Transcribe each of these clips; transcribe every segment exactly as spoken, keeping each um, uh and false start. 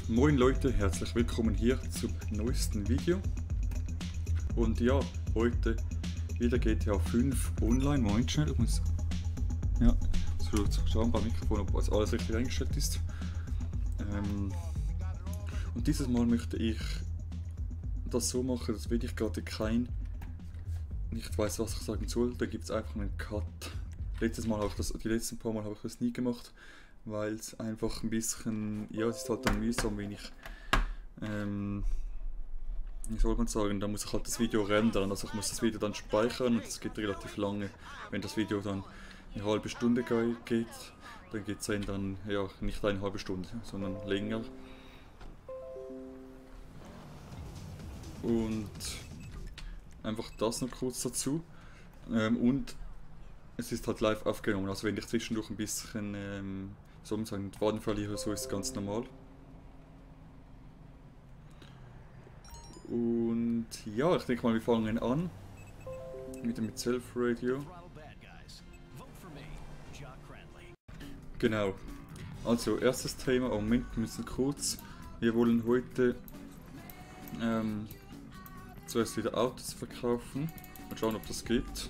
Moin Leute, herzlich willkommen hier zum neuesten Video. Und ja, heute wieder G T A fünf Online. Moment schnell, ich muss ja, so schauen beim Mikrofon, ob alles richtig eingestellt ist. Ähm, und dieses Mal möchte ich das so machen, dass wenn ich gerade kein nicht weiß, was ich sagen soll, dann gibt es einfach einen Cut. Letztes Mal habe ich das, die letzten paar Mal habe ich das nie gemacht, weil es einfach ein bisschen, ja, es ist halt dann mühsam, wenn ich, ähm, wie soll man sagen, da muss ich halt das Video rendern, also ich muss das Video dann speichern und das geht relativ lange. Wenn das Video dann eine halbe Stunde geht, dann geht es dann, ja, nicht eine halbe Stunde, sondern länger. Und einfach das noch kurz dazu. Ähm, und es ist halt live aufgenommen, also wenn ich zwischendurch ein bisschen, ähm, soll man sagen, den Faden verliere, so ist es ganz normal. Und ja, ich denke mal, wir fangen an mit dem Self-Radio. Genau. Also, erstes Thema, oh Moment, wir müssen kurz. Wir wollen heute ähm, zuerst wieder Autos verkaufen. Mal schauen, ob das geht.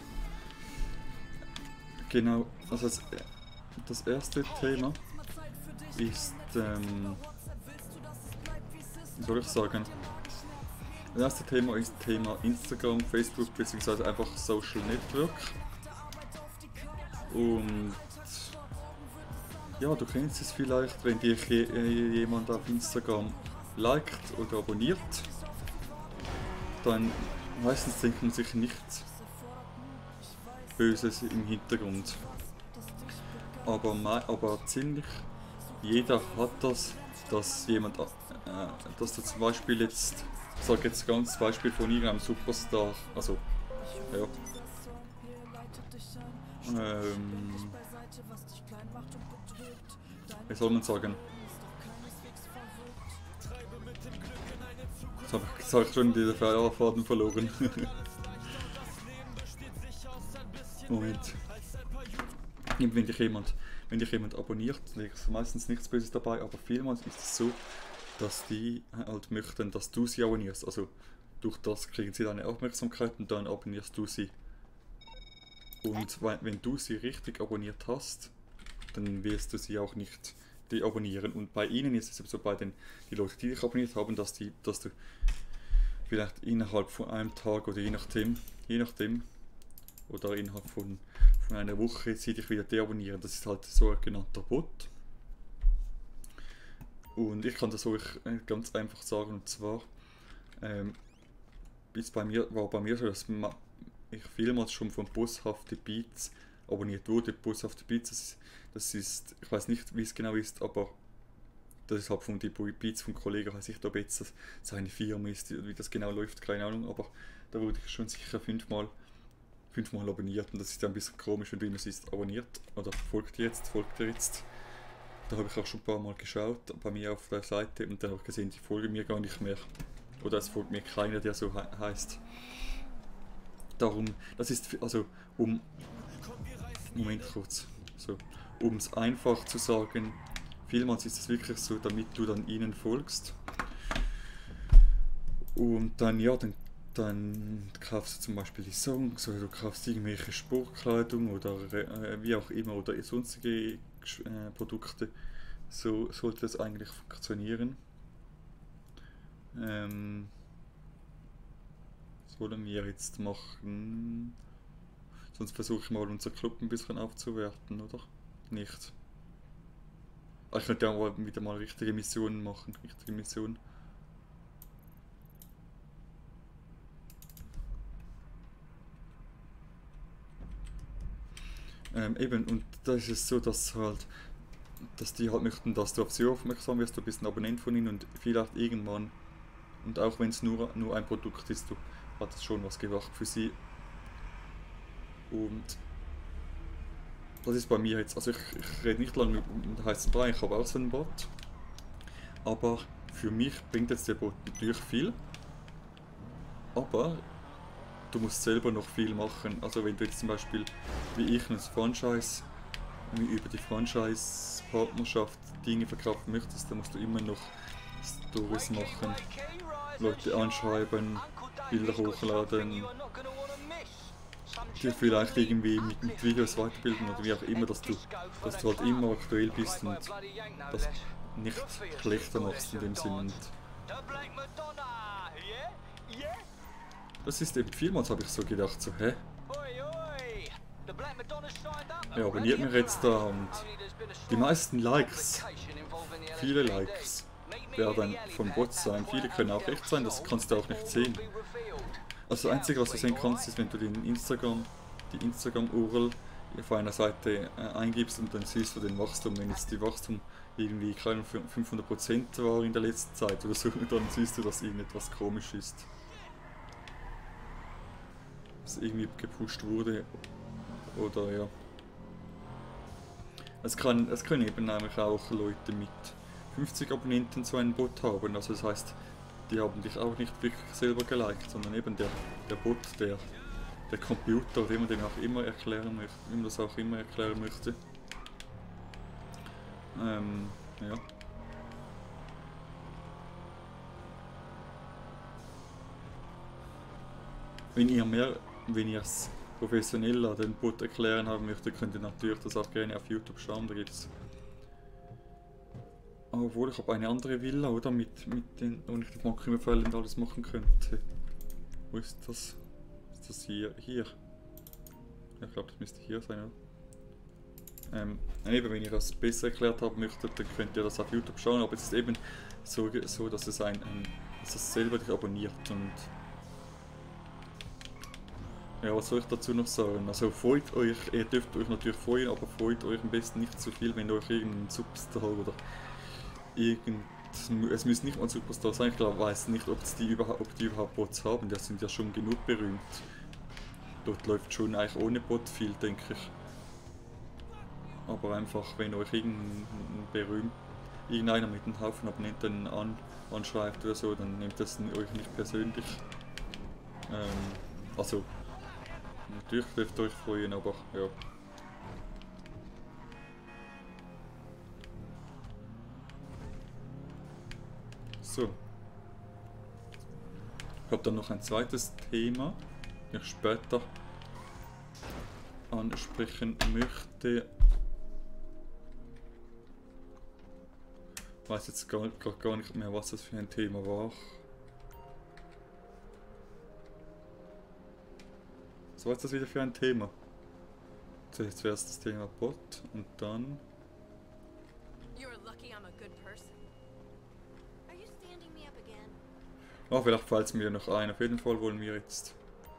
Genau, also das, das erste Thema ist, ähm, wie soll ich sagen, das erste Thema ist Thema Instagram, Facebook bzw. einfach Social Network. Und ja, du kennst es vielleicht, wenn dich jemand auf Instagram liked oder abonniert, dann meistens denkt man sich nichts Böses im Hintergrund. Aber, aber ziemlich jeder hat das, dass jemand, äh, dass du zum Beispiel jetzt, ich sage jetzt ganz Beispiel von irgendeinem Superstar, also, ja, ähm, wie soll man sagen? Jetzt habe ich, hab ich schon den Faden verloren. Moment. Wenn dich jemand, wenn dich jemand abonniert, ist meistens nichts Böses dabei, aber vielmals ist es so, dass die halt möchten, dass du sie abonnierst. Also durch das kriegen sie deine Aufmerksamkeit und dann abonnierst du sie. Und wenn du sie richtig abonniert hast, dann wirst du sie auch nicht deabonnieren. Und bei ihnen ist es so, bei den die Leute, die dich abonniert haben, dass, die, dass du vielleicht innerhalb von einem Tag oder je nachdem, je nachdem oder innerhalb von, von einer Woche sie dich wieder deabonnieren. Das ist halt so ein genannter Bot. Und ich kann das euch ganz einfach sagen, und zwar ähm, bis bei mir, war bei mir so, dass ich vielmals schon von Bosshafte Beats abonniert wurde. Bosshafte Beats, das ist, das ist, ich weiß nicht, wie es genau ist, aber das ist halt von den Beats vom Kollegen, weiß ich, ob jetzt das seine Firma ist, wie das genau läuft, keine Ahnung, aber da wurde ich schon sicher fünfmal fünfmal abonniert und das ist ja ein bisschen komisch, wenn du immer siehst, abonniert oder folgt jetzt, folgt dir jetzt. Da habe ich auch schon ein paar Mal geschaut bei mir auf der Seite und dann habe ich gesehen, die folgen mir gar nicht mehr. Oder es folgt mir keiner, der so he heißt. Darum, das ist, also um, Moment kurz, so, um es einfach zu sagen, vielmals ist es wirklich so, damit du dann ihnen folgst. Und dann, ja, dann Dann kaufst du zum Beispiel die Songs oder du kaufst irgendwelche Sportkleidung oder äh, wie auch immer oder sonstige äh, Produkte. So sollte das eigentlich funktionieren. Ähm, was wollen wir jetzt machen? Sonst versuche ich mal unser Club ein bisschen aufzuwerten, oder? Nicht. Ich könnte ja wieder mal richtige Missionen machen. Richtige Missionen. Ähm, eben, und da ist es so, dass halt, dass die halt möchten, dass du auf sie aufmerksam wirst, du bist ein Abonnent von ihnen und vielleicht irgendwann, und auch wenn es nur, nur ein Produkt ist, du hast schon was gemacht für sie. Und das ist bei mir jetzt, also ich, ich rede nicht lange mit dem heißen Brei, ich habe auch so einen Bot, aber für mich bringt jetzt der Bot natürlich viel, aber du musst selber noch viel machen. Also wenn du jetzt zum Beispiel, wie ich, ein Franchise, über die Franchise-Partnerschaft Dinge verkaufen möchtest, dann musst du immer noch Stories machen, Leute anschreiben, Bilder hochladen, die vielleicht irgendwie mit, mit Videos weiterbilden oder wie auch immer, dass du, dass du halt immer aktuell bist und das nicht schlechter machst in dem Sinne. Und das ist eben vielmals, habe ich so gedacht, so, hä? Ja, abonniert mir jetzt da und die meisten Likes, viele Likes, werden von Bots sein, viele können auch echt sein, das kannst du auch nicht sehen. Also das Einzige, was du sehen kannst, ist, wenn du den Instagram, die Instagram-U R L auf einer Seite äh, eingibst und dann siehst du den Wachstum. Wenn jetzt die Wachstum irgendwie keine fünfhundert Prozent war in der letzten Zeit oder so, dann siehst du, dass irgendetwas komisch ist. Dass irgendwie gepusht wurde oder ja. Es, kann, es können eben nämlich auch Leute mit fünfzig Abonnenten so einen Bot haben, also das heißt, die haben dich auch nicht wirklich selber geliked, sondern eben der, der Bot, der, der Computer, wie man den auch immer erklären möchte, wie man das auch immer erklären möchte. Ähm, ja. Wenn ihr mehr, wenn ihr es professioneller den Bot erklären haben möchtet, könnt ihr natürlich das auch gerne auf YouTube schauen, da gibt's. Obwohl, ich habe eine andere Villa, oder? Mit, mit den, wo ich die Bank überfallen und alles machen könnte. Wo ist das? Ist das hier? Hier? Ich glaube, das müsste hier sein, oder? Ähm, eben, wenn ihr das besser erklärt haben möchtet, dann könnt ihr das auf YouTube schauen, aber es ist eben so, so dass es ein, ein dass es selber dich abonniert und ja, was soll ich dazu noch sagen? Also freut euch, ihr dürft euch natürlich freuen, aber freut euch am besten nicht zu viel, wenn euch irgendein Superstar oder irgend... Es müsste nicht mal Superstar sein, ich glaube, weiß nicht, ob die, überhaupt, ob die überhaupt Bots haben, die sind ja schon genug berühmt. Dort läuft schon eigentlich ohne Bot viel, denke ich. Aber einfach, wenn euch irgendein berühmt, irgendeiner mit einem Haufen Abonnenten an, anschreibt oder so, dann nehmt das euch nicht persönlich. Ähm, also, natürlich dürft ihr euch freuen, aber ja. So. Ich habe dann noch ein zweites Thema, das ich später ansprechen möchte. Ich weiß jetzt gar, gar, gar nicht mehr, was das für ein Thema war. Was war jetzt das wieder für ein Thema? Zuerst wäre es das Thema Bot und dann... Oh, vielleicht fällt es mir noch ein. Auf jeden Fall wollen wir jetzt...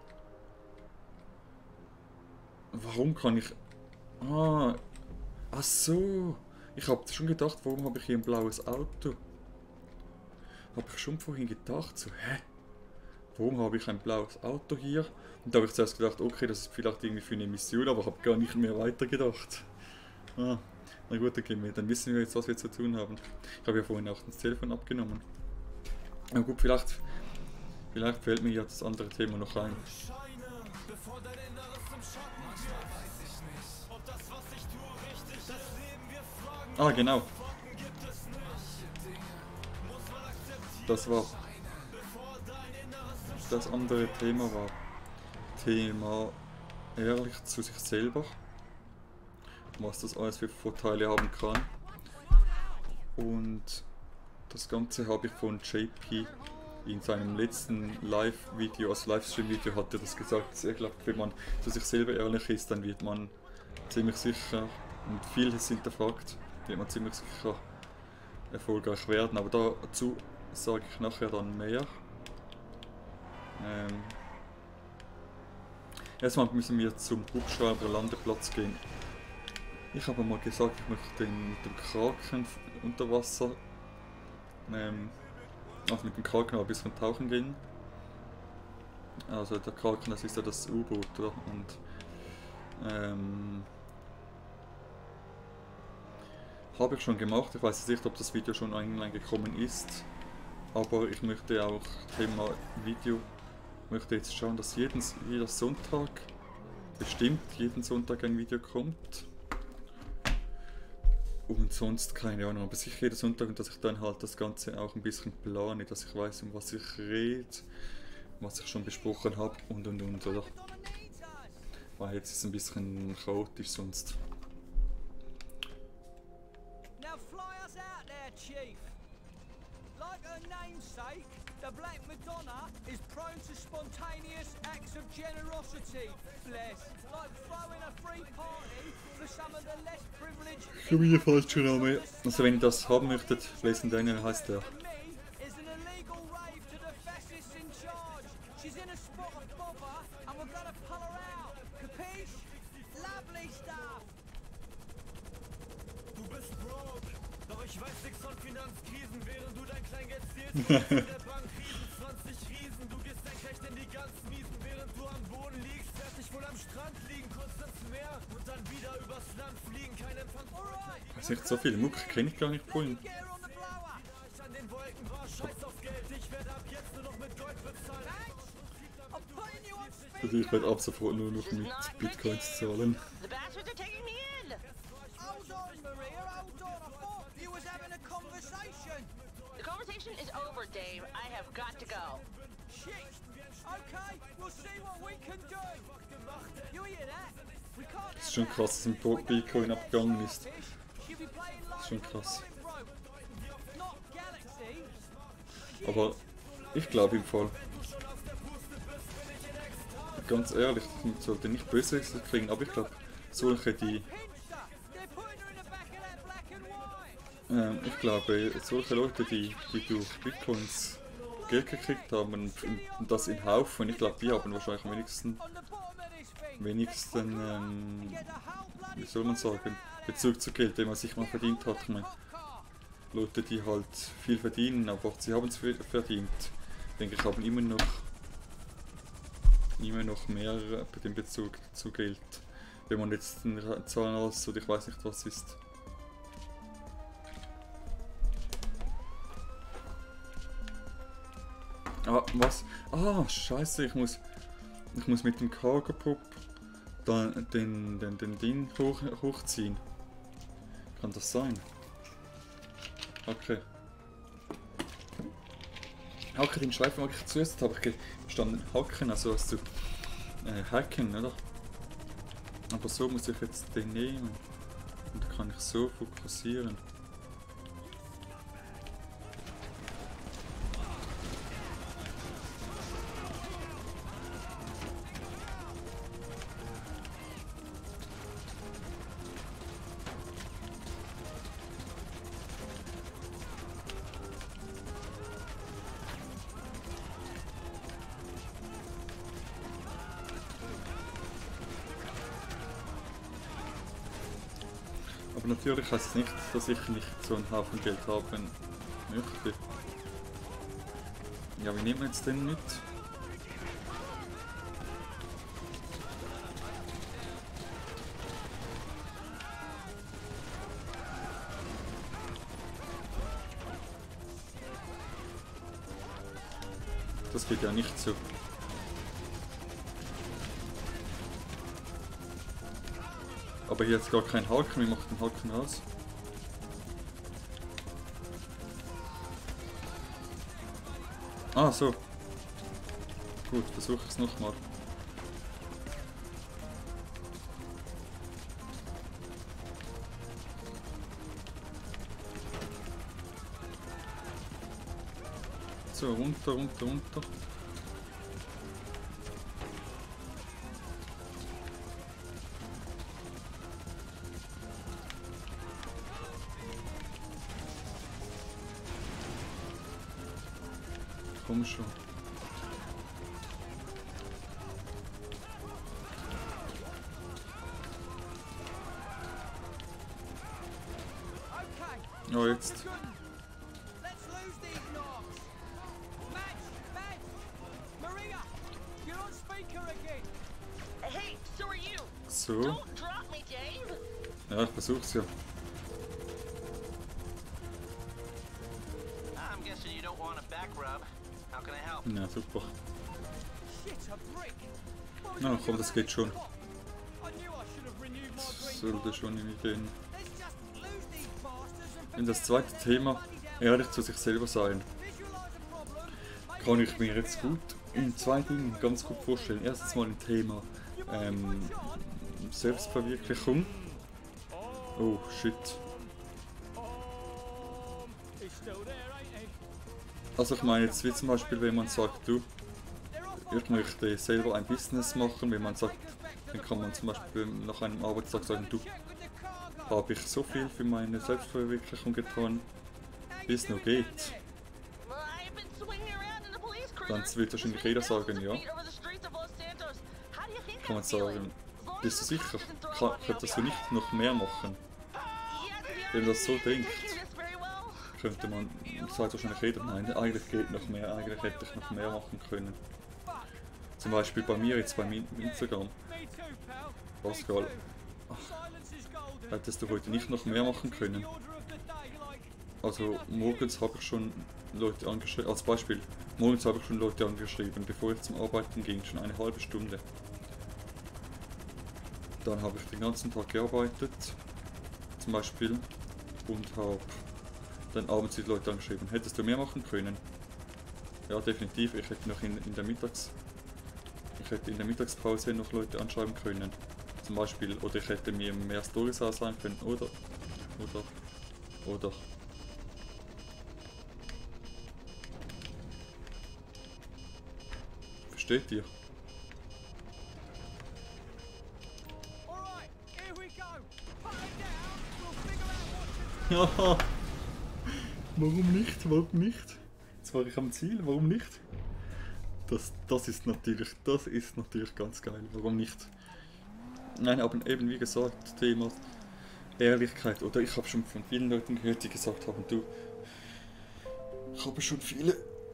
Warum kann ich... Ah... Ach so... Ich habe schon gedacht, warum habe ich hier ein blaues Auto? Habe ich schon vorhin gedacht, so, hä? Warum habe ich ein blaues Auto hier? Und da habe ich zuerst gedacht, okay, das ist vielleicht irgendwie für eine Mission, aber ich habe gar nicht mehr weitergedacht. Ah, na gut, okay, dann wissen wir jetzt, was wir zu tun haben. Ich habe ja vorhin auch das Telefon abgenommen. Na gut, vielleicht, vielleicht fällt mir ja das andere Thema noch ein. Ah, genau. Das war... Das andere Thema war... Thema ehrlich zu sich selber. Was das alles für Vorteile haben kann. Und... Das Ganze habe ich von J P in seinem letzten Live-Video, als Livestream-Video hat er das gesagt. Er glaubt, wenn man zu sich selber ehrlich ist, dann wird man ziemlich sicher, und vieles hinterfragt, wird man ziemlich sicher erfolgreich werden. Aber dazu sage ich nachher dann mehr. Ähm Erstmal müssen wir zum Hubschrauber-Landeplatz gehen. Ich habe mal gesagt, ich möchte den, mit dem Kraken unter Wasser Ähm, also mit dem Kraken ein bisschen tauchen gehen. Also der Kraken, das ist ja das U-Boot, oder? Und ähm, habe ich schon gemacht. Ich weiß nicht, ob das Video schon online gekommen ist, aber ich möchte auch Thema Video, möchte jetzt schauen, dass jeden, jeder Sonntag, bestimmt jeden Sonntag ein Video kommt. Und sonst keine Ahnung, aber sicher jeden Sonntag, dass ich dann halt das Ganze auch ein bisschen plane, dass ich weiß, um was ich rede, was ich schon besprochen habe und und und, oder? Weil jetzt ist es ein bisschen chaotisch sonst. Now fly us out there, Chief. Like her namesake, the Black Madonna is prone to spontaneous acts of generosity. Bless, like throwing a free party for some of the less privileged. Für mich falscher Name. Also wenn ihr das haben möchtet, lesen Daniel heißt der. And me is an illegal rave to the fascists in charge. She's in a spot of bother, and we're gonna pull her out. Capiche? Lovely stuff. Du bist broke, doch ich weiß nix von Finanzkrisen, während du dein Kleingeld zählst. In der Bank Riesen, zwanzig Riesen, du gehst dein Recht in die ganz miesen, während du am Boden liegst, fertig wohl am Strand liegen, kurz ins Meer und dann wieder übers Land fliegen, kein Empfang. Alright. Also nicht so viele Mucke kenne ich gar nicht voll. Get her on the blower. Ich an den Wolken war, scheiß auf Geld, ich werde ab jetzt nur noch mit Gold bezahlen. I'm putting you on speed. Also ich werde ab sofort nur noch mit Bitcoins zahlen. The bastards are taking me in. Hold on, Maria, hold on. I thought you was having a conversation. The conversation is over, Dave. I have got to go. Shit. Okay, we'll see what we can do. You hear that? We can't Das ist schon krass, dass ein Po- Bitcoin abgegangen ist. She'll be playing Das ist live schon krass. not Galaxy. Aber ich glaube im Fall. Ganz ehrlich, ich sollte nicht böse klingen, aber ich glaube, solche, die. Pinster. They're putting her in the back of that black and white. Ähm, ich glaube, solche Leute, die, die durch Bitcoins Geld gekriegt haben und, und das in Haufen, ich glaube, die haben wahrscheinlich am wenigsten, On the bottom of this thing. wenigsten ähm, Get the whole bloody wie soll man sagen, Bezug zu Geld, den man sich mal verdient hat. Ich meine, car. Leute, die halt viel verdienen, aber sie haben es verdient, denke ich, haben immer noch immer noch mehr bei dem Bezug zu Geld. Wenn man jetzt den Zahlen aus oder ich weiß nicht was ist. Ah, was? Ah, scheiße, ich muss ich muss mit dem Cargo Pop dann den, den, den Ding hoch, hochziehen. Kann das sein? Okay. Hacken, den Schleifen mag ich zuerst, habe ich gestanden hacken, also was zu äh, hacken, oder? Aber so muss ich jetzt den nehmen. Und dann kann ich so fokussieren. Aber natürlich heißt es nicht, dass ich nicht so einen Haufen Geld haben möchte. Ja, wie nehmen wir jetzt den mit? Das geht ja nicht so. Aber hier jetzt gar kein Haken, wie macht den Haken aus? Ah, so. Gut, versuche ich es nochmal. So, runter, runter, runter. Komm schon. Okay. Oh, jetzt. Let's lose these knobs. Matt, Matt, Maria, you're on speaker again. Hey, so are you. So. Don't drop me, Dave. Ja, ich versuch's ja. I'm guessing you don't want a back rub. How can I help? Ja, super. Shit, a brick. What was Na, I komm, doing das at geht the schon. top? I knew I should have renewed my green Sollte card. schon irgendwie gehen. Let's just lose these in das zweite Thema, ehrlich zu sich selber sein, kann ich mir jetzt gut in zwei Dingen ganz gut vorstellen. Erstens mal ein Thema ähm, Selbstverwirklichung. Oh shit. Also ich meine jetzt wie zum Beispiel, wenn man sagt, du, ich möchte selber ein Business machen, wenn man sagt, dann kann man zum Beispiel nach einem Arbeitstag sagen, du, habe ich so viel für meine Selbstverwirklichung getan, wie es noch geht. Dann wird wahrscheinlich jeder sagen, ja. Kann man sagen, bist du sicher? Kann, könntest du nicht noch mehr machen? Wenn man das so denkt, könnte man, sagt wahrscheinlich jeder, nein, eigentlich geht noch mehr, eigentlich hätte ich noch mehr machen können. Zum Beispiel bei mir jetzt beim Instagram. Pascal, ach, hättest du heute nicht noch mehr machen können? Also morgens habe ich schon Leute angeschrieben, als Beispiel, morgens habe ich schon Leute angeschrieben, bevor ich zum Arbeiten ging, schon eine halbe Stunde. Dann habe ich den ganzen Tag gearbeitet, zum Beispiel, und habe dann abends die Leute angeschrieben. Hättest du mehr machen können? Ja, definitiv. Ich hätte noch in, in der Mittags, ich hätte in der Mittagspause noch Leute anschreiben können, zum Beispiel, oder ich hätte mir mehr Storys aussagen können, oder, oder, oder. Versteht ihr? Ja. Warum nicht? Warum nicht? Jetzt war ich am Ziel, warum nicht? Das, das ist natürlich, das ist natürlich ganz geil. Warum nicht? Nein, aber eben wie gesagt, Thema Ehrlichkeit. Oder ich habe schon von vielen Leuten gehört, die gesagt haben, du, ich habe schon viele.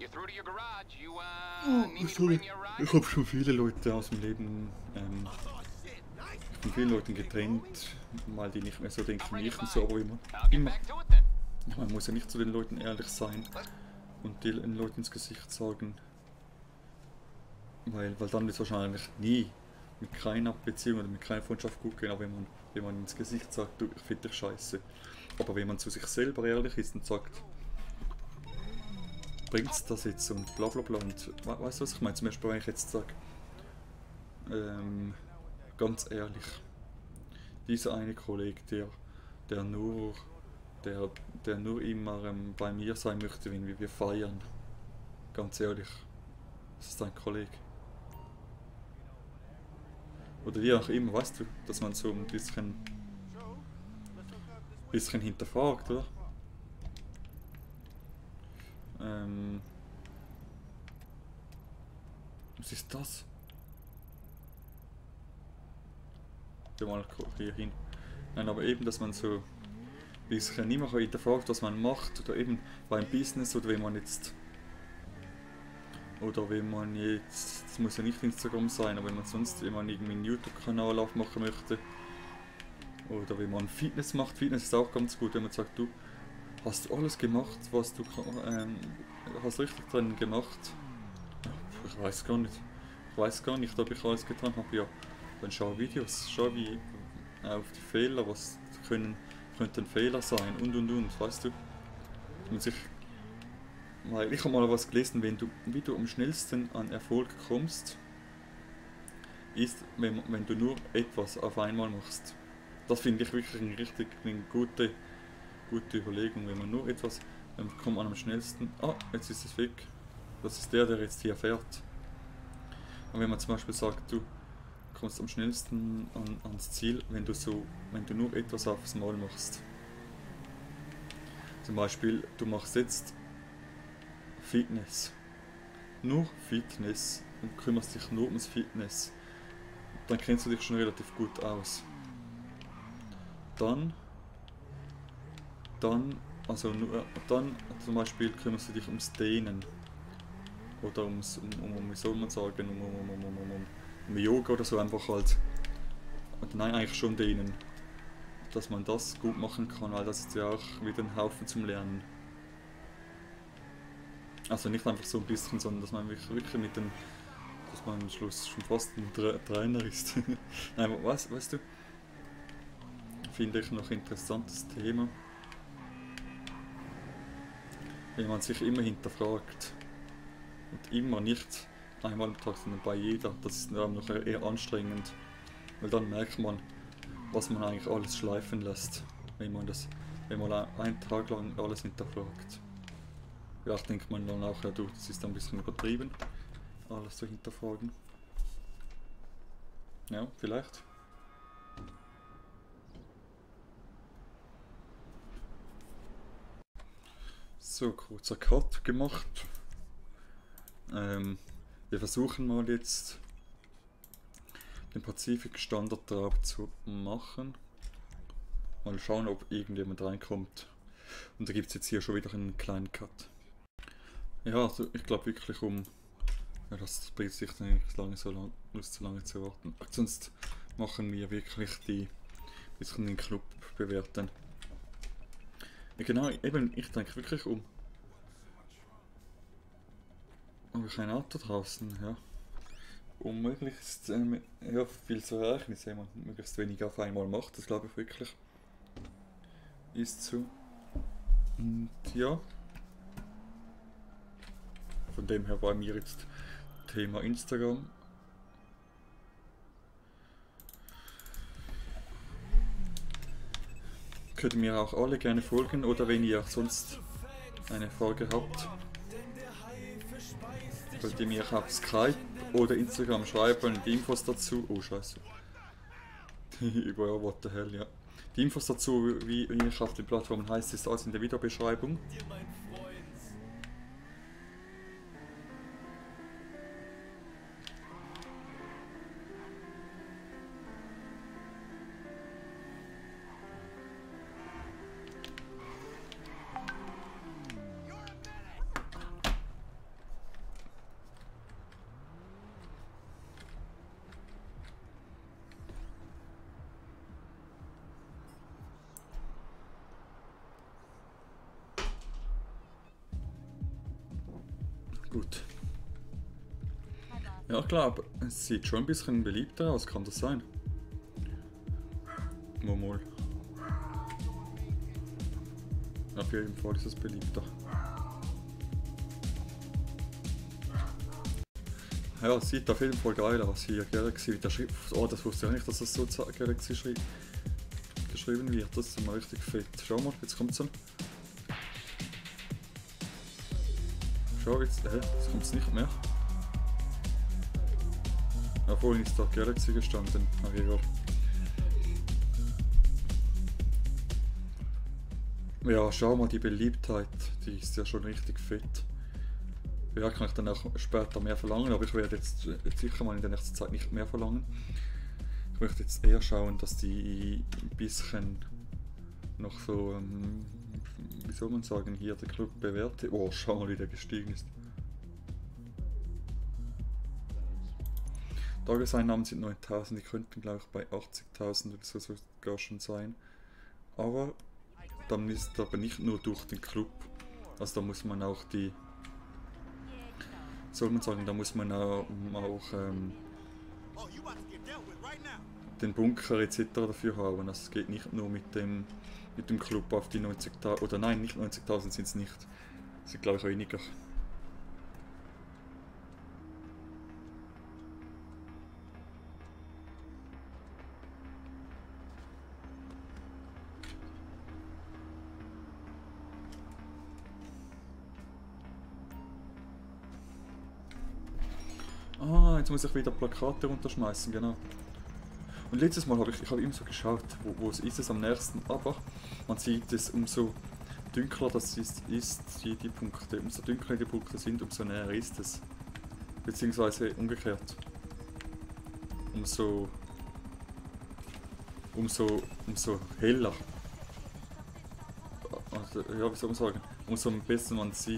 Oh, sorry. Ich habe schon viele Leute aus dem Leben, ähm, von vielen Leuten getrennt, weil die nicht mehr so denken wie ich und so, aber immer, immer. Man muss ja nicht zu den Leuten ehrlich sein und den Leuten ins Gesicht sagen, weil, weil dann wird es wahrscheinlich nie mit keiner Beziehung oder mit keiner Freundschaft gut gehen, aber wenn man, wenn man ins Gesicht sagt, du, ich finde dich scheiße. Aber wenn man zu sich selber ehrlich ist und sagt, bringt's das jetzt und bla bla bla und we weißt du was ich meine? Zum Beispiel wenn ich jetzt sage, ähm, ganz ehrlich, dieser eine Kollege, der, der nur Der, der nur immer ähm, bei mir sein möchte, wenn wir, wir feiern. Ganz ehrlich. Das ist dein Kollege. Oder wie auch immer, weißt du, dass man so ein bisschen, bisschen hinterfragt, oder? Ähm, was ist das? Geh mal hier hin. Nein, aber eben, dass man so bisschen immer hinterfragt, was man macht, oder eben beim Business, oder wenn man jetzt, oder wenn man jetzt, das muss ja nicht Instagram sein, aber wenn man sonst, wenn man irgendwie einen YouTube-Kanal aufmachen möchte, oder wenn man Fitness macht, Fitness ist auch ganz gut, wenn man sagt, du hast alles gemacht, was du ähm, hast richtig dran gemacht. Ich weiß gar nicht, ich weiß gar nicht, ob ich alles getan habe, ja, dann schau Videos, schau wie auf die Fehler, was können könnten Fehler sein und und und, weißt du? Und sich, weil ich habe mal was gelesen, wenn du, wie du am schnellsten an Erfolg kommst, ist, wenn, wenn du nur etwas auf einmal machst. Das finde ich wirklich eine richtig eine gute, gute Überlegung, wenn man nur etwas, dann kommt man am schnellsten, ah, jetzt ist es weg. Das ist der, der jetzt hier fährt. Und wenn man zum Beispiel sagt, du kommst am schnellsten an, ans Ziel, wenn du so, wenn du nur etwas aufs Mal machst. Zum Beispiel, du machst jetzt Fitness. Nur Fitness und kümmerst dich nur ums Fitness. Dann kennst du dich schon relativ gut aus. Dann, dann, also nur, dann zum Beispiel kümmerst du dich ums Dehnen. Oder ums, um, um, um, wie soll man sagen, um, um, um, um, um, um um Yoga oder so einfach halt, nein eigentlich schon denen, dass man das gut machen kann, weil das ist ja auch wieder ein Haufen zum Lernen. Also nicht einfach so ein bisschen, sondern dass man wirklich, wirklich mit dem, dass man am Schluss schon fast ein Tra Trainer ist. Nein, weißt, weißt du, finde ich noch ein interessantes Thema. wenn man sich immer hinterfragt und immer nicht einmal am Tag, sondern bei jeder, das ist dann noch eher anstrengend, weil dann merkt man, was man eigentlich alles schleifen lässt, wenn man das, wenn man einen Tag lang alles hinterfragt. Vielleicht denkt man dann auch, ja du, das ist ein bisschen übertrieben, alles zu hinterfragen. Ja, vielleicht. So, kurzer Cut gemacht. Ähm, wir versuchen mal jetzt den Pazifik Standard drauf zu machen. Mal schauen, ob irgendjemand reinkommt. Und da gibt es jetzt hier schon wieder einen kleinen Cut. Ja, also ich glaube wirklich um... Ja, das bringt sich dann nicht lange so lang, nicht so lange zu warten. Sonst machen wir wirklich die bisschen den Club bewerten. Ja, genau, eben, ich denke wirklich um... Habe ich ein Auto draußen, ja. Um möglichst ähm, ja, viel zu erreichen, ist man möglichst wenig auf einmal macht, das glaube ich wirklich. Ist so. Und ja. Von dem her war mir jetzt Thema Instagram. Könnt ihr mir auch alle gerne folgen oder wenn ihr sonst eine Frage habt, könnt ihr mir auf Skype oder Instagram schreiben, die Infos dazu. Oh scheiße. Über ja, what the hell, ja. Die Infos dazu, wie ich auf den Plattformen heißt, ist alles in der Videobeschreibung. Gut. Ja, ich glaube, es sieht schon ein bisschen beliebter aus, kann das sein? Mal mal. Auf jeden Fall ist es beliebter. Ja, es sieht auf jeden Fall geil aus hier, Galaxy mit der Schrift. Oh, das wusste ich nicht, dass das so Galaxy schri geschrieben wird. Das ist mal richtig fett. Schau mal, jetzt kommt's an. Schau jetzt, hä, jetzt kommt es nicht mehr. Ja, vorhin ist da Galaxy gestanden, aber egal. Ja, schau mal, die Beliebtheit, die ist ja schon richtig fett. Ja, kann ich dann auch später mehr verlangen, aber ich werde jetzt sicher mal in der nächsten Zeit nicht mehr verlangen. Ich möchte jetzt eher schauen, dass die ein bisschen noch so, ähm, wie soll man sagen, hier der Club bewertet. Oh, schau mal, wie der gestiegen ist. Tageseinnahmen sind neuntausend, die könnten glaube ich bei achtzigtausend oder so sogar schon sein. Aber dann ist aber nicht nur durch den Club, also da muss man auch die, soll man sagen, da muss man auch, auch ähm, den Bunker et cetera dafür haben. Also es geht nicht nur mit dem mit dem Club auf die neunzigtausend, oder nein, nicht neunzigtausend sind es nicht, es sind glaube ich weniger. Ah, jetzt muss ich wieder Plakate runterschmeißen, genau. Und letztes Mal habe ich, ich habe immer so geschaut, wo, wo ist es am nächsten, aber man sieht es, umso dunkler das ist, ist die, die Punkte, umso dunkler die Punkte sind, umso näher ist es. Beziehungsweise umgekehrt. Umso, umso, umso heller. Also, ja, wie soll man sagen, umso besser man sieht.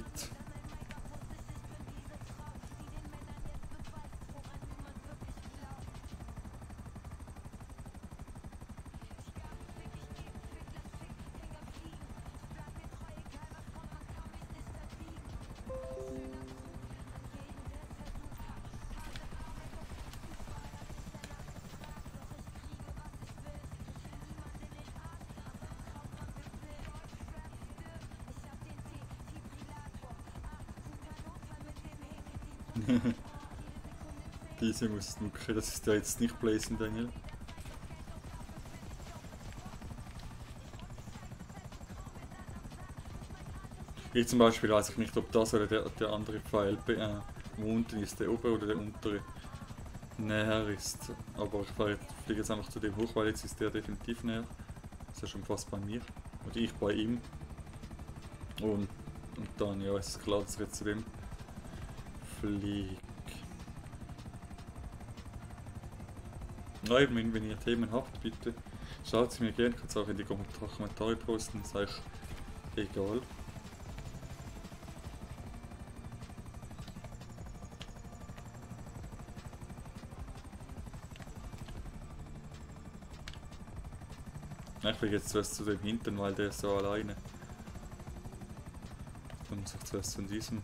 Diese muss snucken, das ist ja jetzt nicht Blazing, Daniel. Ich zum Beispiel weiß ich nicht, ob das oder der, der andere Pfeil, äh, wo unten ist, der obere oder der untere, näher ist. Aber ich fahre jetzt, fliege jetzt einfach zu dem hoch, weil jetzt ist der definitiv näher. Ist ja schon fast bei mir. Oder ich bei ihm. Und, und dann, ja, ist klar, dass ich jetzt zu dem fliege. Ja, eben, wenn ihr Themen habt, bitte schaut sie mir gerne, könnt es auch in die Kommentare posten, ist euch egal. Ich fliege jetzt zuerst zu dem hinten, weil der ist so alleine. Dann muss ich zuerst von diesem.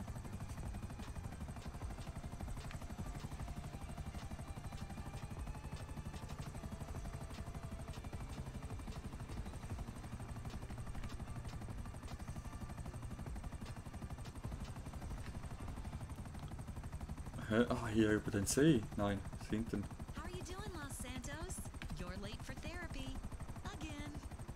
Hä? Ah, hier über den See? Nein, ist hinten. How are you doing, Los Santos? You're late for therapy. Again.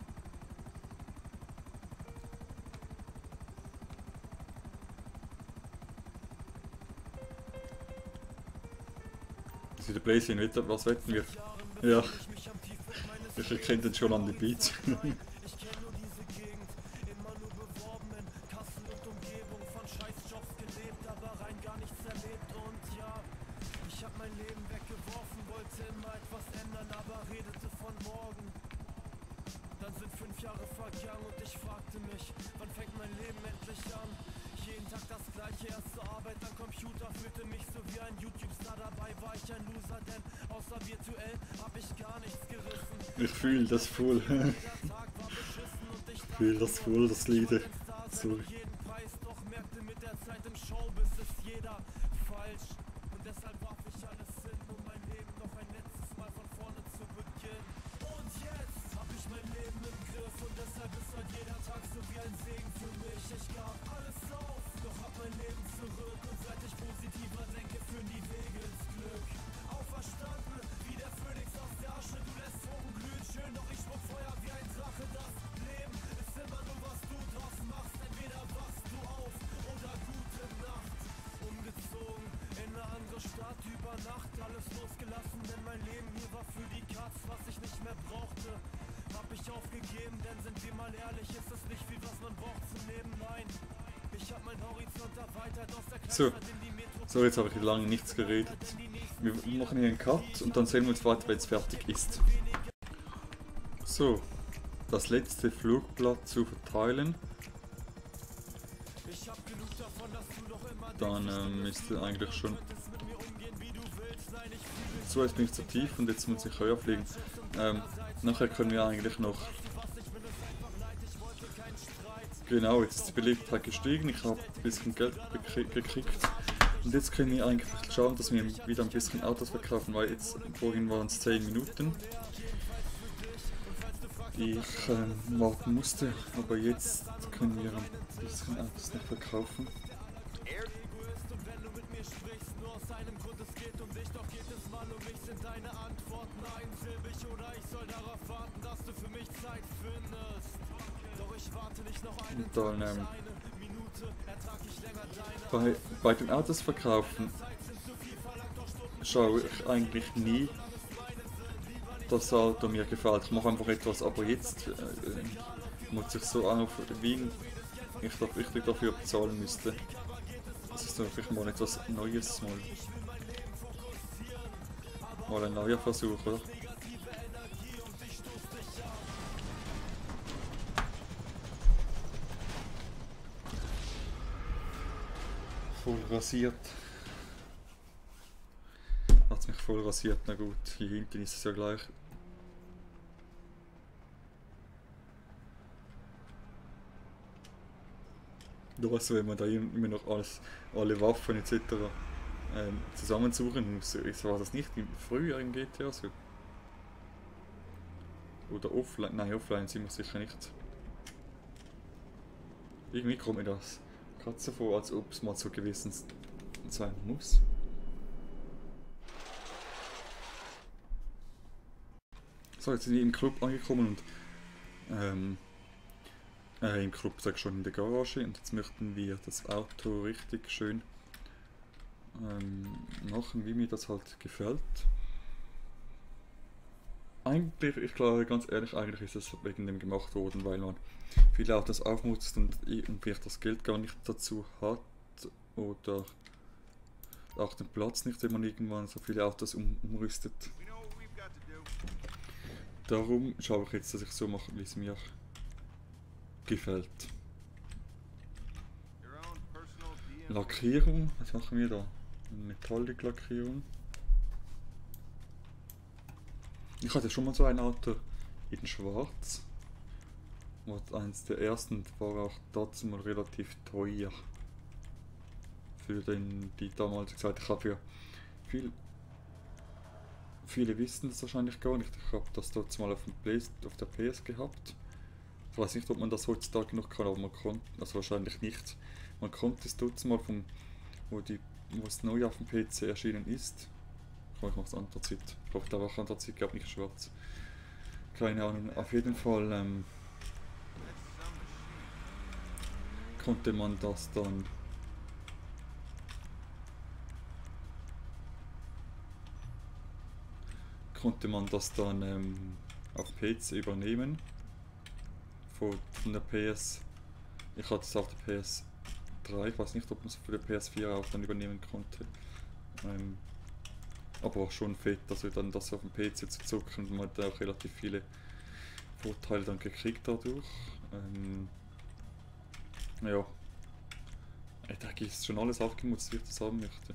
Das ist der Blazing, was wetten wir? Ja. Ich erkenne den schon an den Beats. Ich kenn nur diese Gegend, immer nur beworben in Kassel und Umgebung, von Scheißjobs gelebt, aber rein gar nichts erlebt. Und ja, ich hab mein Leben weggeworfen, wollte immer etwas ändern, aber redete von morgen. Dann sind fünf Jahre vergangen und ich fragte mich, wann fängt mein Leben endlich an? Jeden Tag das gleiche, erste Arbeit am Computer, fühlte mich so wie ein YouTube-Star, dabei war ich ein Loser, denn außer virtuell hab ich gar nichts gerissen. Ich fühle das voll. Ich fühle das voll, das Lied. So. Jeden Preis, doch merkte mit der Zeit im Showbiz ist jeder falsch. Und deshalb warf ich alles hin, um mein Leben noch ein letztes Mal von vorne zu beginnen. Und jetzt hab ich mein Leben im Griff und deshalb ist heute jeder Tag so wie ein Segen für mich. Ich gab alles auf, doch hab mein Leben zurück und seit ich positiver denke, führen die Wege ins Glück. Auferstanden, wie der Phönix aus der Asche, du lässt Funken glühen, schön, doch ich spuck Feuer wie ein Drache. Das Leben ist immer nur, was du draus machst, entweder wachst du auf oder gute Nacht. Umgezogen in eine andere Stadt über Nacht, alles losgelassen, denn mein Leben hier war für die Katz, was ich nicht mehr brauchte. Hab ich aufgegeben, denn sind wir mal ehrlich, ist es nicht viel, was man braucht zum Leben, nein. Ich hab meinen Horizont erweitert aus der So. Kleinstadt in die Metro. So, jetzt habe ich lange nichts geredet. Wir machen hier einen Cut und dann sehen wir uns weiter, wenn es fertig ist. So, das letzte Flugblatt zu verteilen. Ich hab genug davon, dass du noch immer Dann ähm, müsste eigentlich schon. So, jetzt bin ich zu tief und jetzt muss ich höher fliegen. Ähm, nachher können wir eigentlich noch. Genau, jetzt ist die Beliebtheit gestiegen. Ich habe ein bisschen Geld gekriegt. Und jetzt können wir eigentlich schauen, dass wir wieder ein bisschen Autos verkaufen, weil jetzt vorhin waren es zehn Minuten. Die ich ähm, warten musste, aber jetzt können wir ein bisschen Autos noch verkaufen. Und dann ähm, bei, bei den Autos verkaufen schaue ich eigentlich nie, dass das Auto mir gefällt. Ich mache einfach etwas, aber jetzt äh, muss ich so auf Wien ich doch richtig dafür bezahlen müsste. Das ist natürlich mal etwas Neues, mal, mal ein neuer Versuch, oder? Voll rasiert. Hat mich voll rasiert, na gut, hier hinten ist es ja gleich. Da weißt du, wenn man da immer noch alles, alle Waffen et cetera ähm, zusammensuchen muss, war das nicht früher in G T A so? Oder offline? Nein, offline sind wir sicher nicht. Irgendwie kommt mir das gerade so vor, als ob es mal so gewesen sein muss. So, jetzt sind wir im Club angekommen und ähm, äh, im Club sag ich schon in der Garage, und jetzt möchten wir das Auto richtig schön ähm, machen, wie mir das halt gefällt. Eigentlich, ich glaube ganz ehrlich, eigentlich ist es wegen dem gemacht worden, weil man viele Autos aufmutzt und irgendwie das Geld gar nicht dazu hat oder auch den Platz nicht, wenn man irgendwann so viele Autos um, umrüstet. Darum schaue ich jetzt, dass ich so mache, wie es mir gefällt. Lackierung, was machen wir da? Metallic-Lackierung. Ich hatte schon mal so ein Auto in Schwarz. Und eins der ersten war auch dazu mal relativ teuer. Für den, die damals gesagt, ich habe ja viel. Viele wissen das wahrscheinlich gar nicht. Ich habe das dort mal auf, dem Play, auf der P S gehabt. Ich weiß nicht, ob man das heutzutage noch kann, aber man konnte, also wahrscheinlich nicht. Man konnte es dort mal vom, wo, die, wo es neu auf dem P C erschienen ist. Ich mache es Anthrazit. Ich hoffe, da war Anthrazit, glaube nicht schwarz. Keine Ahnung. Auf jeden Fall ähm, konnte man das dann konnte man das dann ähm, auf P C übernehmen von, von der P S. Ich hatte es auf der P S drei, ich weiß nicht, ob man es für die P S vier auch dann übernehmen konnte. Ähm, aber auch schon fett, dass wir dann das auf dem P C zu zocken, und man hat auch relativ viele Vorteile dann gekriegt dadurch. Ähm, ja, ich denke, ist schon alles aufgemutzt, wie ich das haben möchte.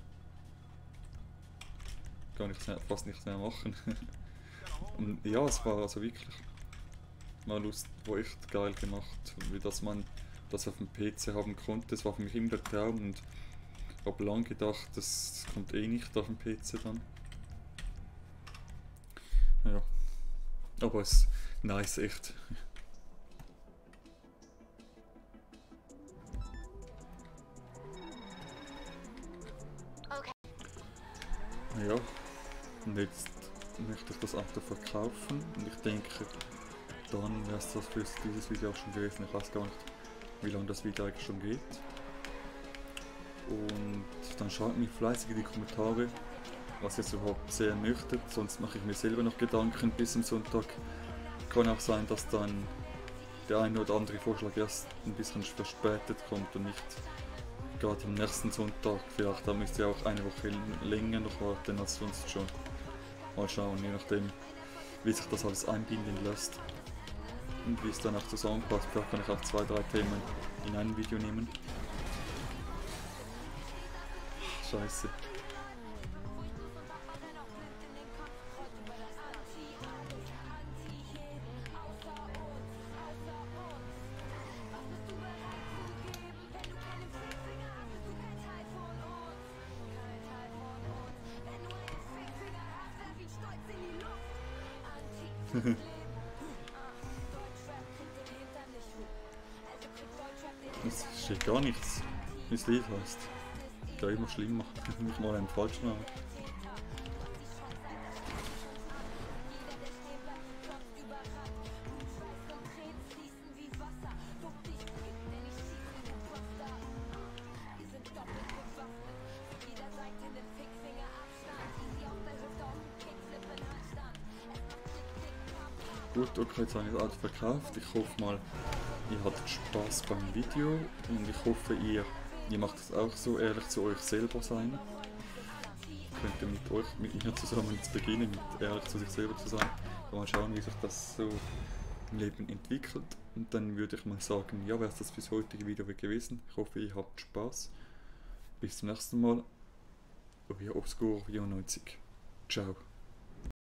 Gar nichts mehr, fast nichts mehr machen. Und ja, es war also wirklich mal Lust, war echt geil gemacht, wie dass man das auf dem P C haben konnte. Es war für mich immer der Traum, und ich habe lange gedacht, das kommt eh nicht auf dem P C dann. Ja, aber es ist nice, echt. Okay. Ja, und jetzt möchte ich das Auto verkaufen, und ich denke, dann wäre es das für dieses Video auch schon gewesen. Ich weiß gar nicht, wie lange das Video eigentlich schon geht. Und dann schaut mir fleißig in die Kommentare, was ihr überhaupt sehen möchtet, sonst mache ich mir selber noch Gedanken bis zum Sonntag. Kann auch sein, dass dann der eine oder andere Vorschlag erst ein bisschen verspätet kommt und nicht gerade am nächsten Sonntag. Vielleicht da müsst ihr auch eine Woche länger noch warten als sonst schon. Mal schauen, je nachdem, wie sich das alles einbinden lässt und wie es dann auch zusammenpasst. Vielleicht kann ich auch zwei, drei Themen in einem Video nehmen. Scheiße. Es steht gar nichts, wie das Lied heißt. Ja, immer schlimmer. Nicht mal einen falschen Namen. Gut, okay, jetzt habe ich das Auto verkauft. Ich hoffe mal, ihr hattet Spaß beim Video, und ich hoffe, ihr, ihr macht es auch so ehrlich zu euch selber sein. Könnt ihr mit euch, mit mir zusammen jetzt beginnen, mit ehrlich zu sich selber zu sein. Mal schauen, wie sich das so im Leben entwickelt. Und dann würde ich mal sagen, ja, wäre es das fürs heutige Video gewesen. Ich hoffe, ihr habt Spaß. Bis zum nächsten Mal. Euer Obscur vierundneunzig. Ciao.